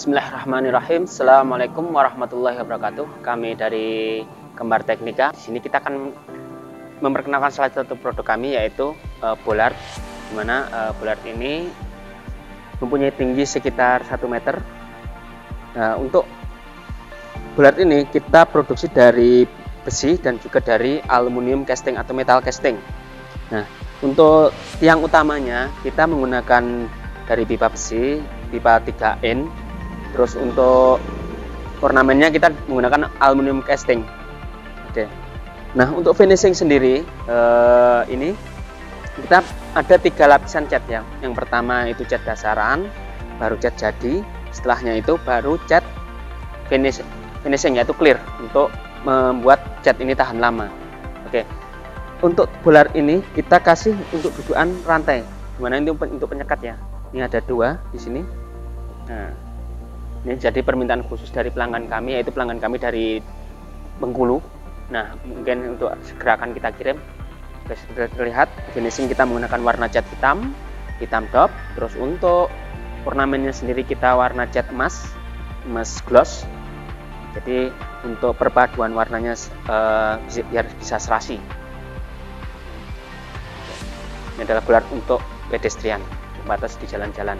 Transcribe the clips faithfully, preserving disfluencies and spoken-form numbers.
Bismillahirrahmanirrahim. Assalamualaikum warahmatullahi wabarakatuh. Kami dari Kembar Teknika. Di sini kita akan memperkenalkan salah satu produk kami, yaitu uh, bollard. Dimana uh, bollard ini mempunyai tinggi sekitar satu meter. Nah, untuk bollard ini kita produksi dari besi dan juga dari aluminium casting atau metal casting. Nah, untuk tiang utamanya kita menggunakan dari pipa besi, pipa tiga in. Terus untuk ornamennya kita menggunakan aluminium casting. Oke. Nah, untuk finishing sendiri eh, ini kita ada tiga lapisan cat ya. Yang pertama itu cat dasaran, baru cat jadi. Setelahnya itu baru cat finish finishing, yaitu clear, untuk membuat cat ini tahan lama. Oke. Untuk bollard ini kita kasih untuk dudukan rantai. Dimana ini untuk penyekat ya. Ini ada dua di sini. Nah, ini jadi permintaan khusus dari pelanggan kami, yaitu pelanggan kami dari Bengkulu. Nah, mungkin untuk segera akan kita kirim. Sudah terlihat finishing kita menggunakan warna cat hitam, hitam top. Terus untuk ornamennya sendiri kita warna cat emas, emas gloss. Jadi untuk perpaduan warnanya uh, biar bisa serasi. Ini adalah bollard untuk pedestrian, batas di jalan-jalan.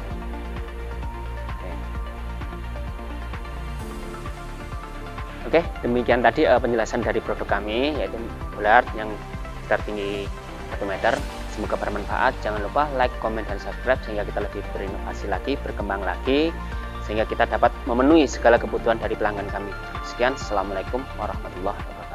Oke, demikian tadi uh, penjelasan dari produk kami, yaitu bollard yang sekitar tinggi satu meter. Semoga bermanfaat. Jangan lupa like, comment, dan subscribe sehingga kita lebih berinovasi lagi, berkembang lagi, sehingga kita dapat memenuhi segala kebutuhan dari pelanggan kami. Sekian, assalamualaikum warahmatullahi wabarakatuh.